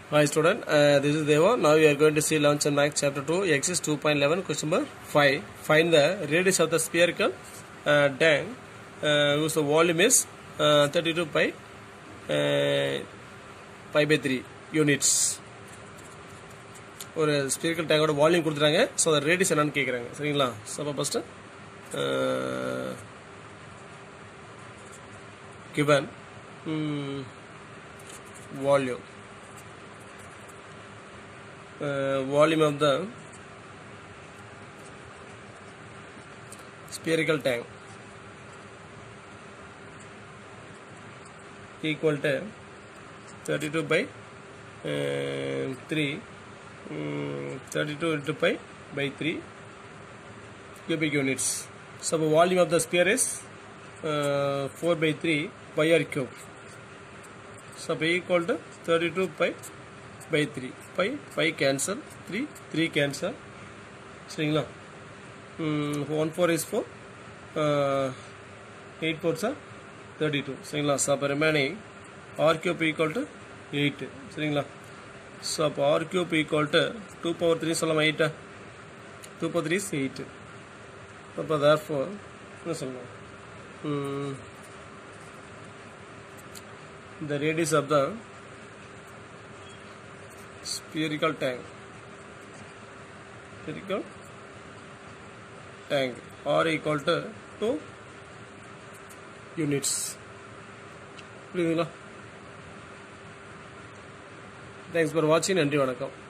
Hi student, this is Deva. Now we are going to see 11th and Maths chapter 2, exercise 2.11, question number 5. Find the radius of the spherical tank whose volume is 32 pi by 3 units. ஒரு spherical டேங்கோட volume கொடுத்துறாங்க. So அதை radius என்னன்னு கேட்குறாங்க. சரிங்களா? So அப்போ first given volume of the spherical tank equal to 32 by 3 32 into pi by 3 cubic units. So the volume of the sphere is 4 by 3 pi r cube. So equal to 32 pi by 3 pi cancel 3 cancel சரிங்களா 1 4 is 4 8 4s are 32 சரிங்களா so அப்போ remaining r cube equal to 8 சரிங்களா so அப்போ r cube equal to 2 power 3 சொல்லலாம் 8 2 power 3 is 8 அப்போ therefore என்ன சொல்லலாம் the radius of the spherical tank r equal to 2 units. Thanks for watching. நன்றி வணக்கம்.